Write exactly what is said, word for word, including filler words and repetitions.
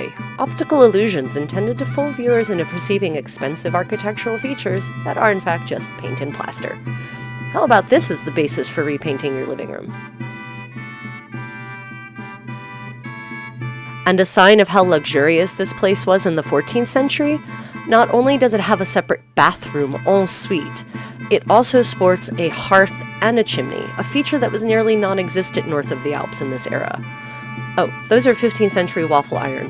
way, optical illusions intended to fool viewers into perceiving expensive architectural features that are in fact just paint and plaster. How about this as the basis for repainting your living room? And a sign of how luxurious this place was in the fourteenth century, not only does it have a separate bathroom en suite, it also sports a hearth and a chimney, a feature that was nearly non-existent north of the Alps in this era. Oh, those are fifteenth century waffle irons.